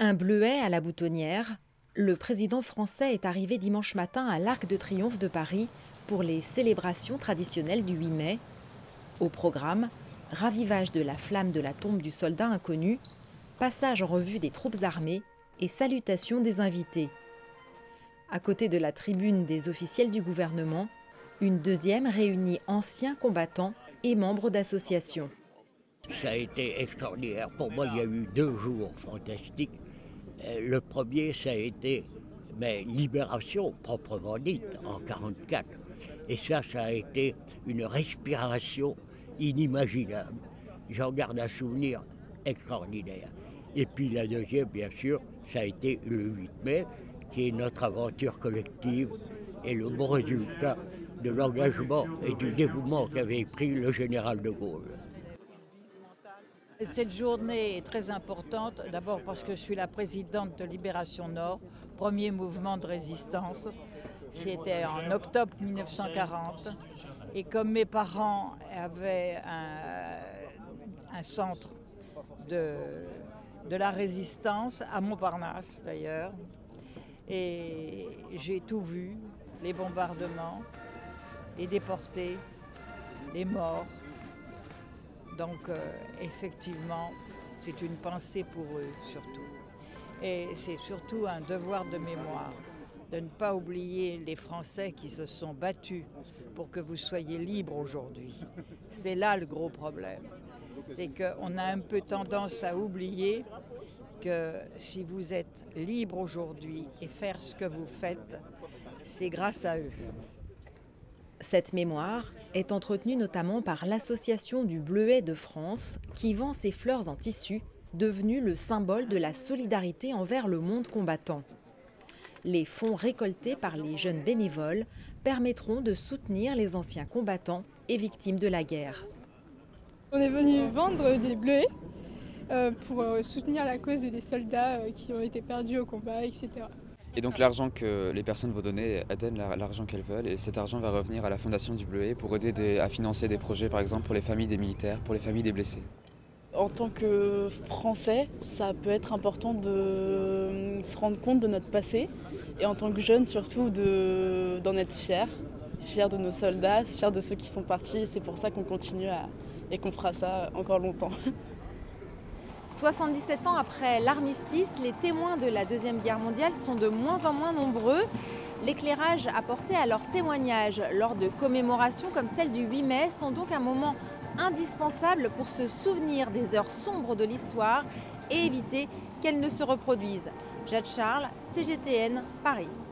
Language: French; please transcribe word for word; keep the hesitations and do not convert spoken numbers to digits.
Un bleuet à la boutonnière, le président français est arrivé dimanche matin à l'Arc de Triomphe de Paris pour les célébrations traditionnelles du huit mai. Au programme, ravivage de la flamme de la tombe du soldat inconnu, passage en revue des troupes armées et salutation des invités. À côté de la tribune des officiels du gouvernement, une deuxième réunit anciens combattants et membres d'associations. Ça a été extraordinaire. Pour moi, il y a eu deux jours fantastiques. Le premier, ça a été mais libération proprement dite, en quarante-quatre. Et ça, ça a été une respiration inimaginable. J'en garde un souvenir extraordinaire. Et puis la deuxième, bien sûr, ça a été le huit mai, qui est notre aventure collective et le bon résultat de l'engagement et du dévouement qu'avait pris le général de Gaulle. Cette journée est très importante, d'abord parce que je suis la présidente de Libération Nord, premier mouvement de résistance. C'était en octobre mille neuf cent quarante. Et comme mes parents avaient un, un centre de, de la résistance, à Montparnasse d'ailleurs, et j'ai tout vu, les bombardements, les déportés, les morts. Donc euh, effectivement, c'est une pensée pour eux surtout. Et c'est surtout un devoir de mémoire, de ne pas oublier les Français qui se sont battus pour que vous soyez libres aujourd'hui. C'est là le gros problème. C'est qu'on a un peu tendance à oublier que si vous êtes libre aujourd'hui et faire ce que vous faites, c'est grâce à eux. Cette mémoire est entretenue notamment par l'Association du Bleuet de France qui vend ses fleurs en tissu, devenu le symbole de la solidarité envers le monde combattant. Les fonds récoltés par les jeunes bénévoles permettront de soutenir les anciens combattants et victimes de la guerre. On est venu vendre des bleuets euh, pour soutenir la cause des soldats euh, qui ont été perdus au combat, et cetera. Et donc l'argent que les personnes vont donner, elles donnent l'argent qu'elles veulent et cet argent va revenir à la Fondation du Bleuet pour aider des, à financer des projets par exemple pour les familles des militaires, pour les familles des blessés. En tant que Français, ça peut être important de se rendre compte de notre passé et en tant que jeunes surtout d'en être fiers, fiers de nos soldats, fiers de ceux qui sont partis. C'est pour ça qu'on continue à, et qu'on fera ça encore longtemps. soixante-dix-sept ans après l'armistice, les témoins de la Deuxième Guerre mondiale sont de moins en moins nombreux. L'éclairage apporté à leur témoignage lors de commémorations comme celle du huit mai sont donc un moment indispensable pour se souvenir des heures sombres de l'histoire et éviter qu'elles ne se reproduisent. Jade Charles, C G T N, Paris.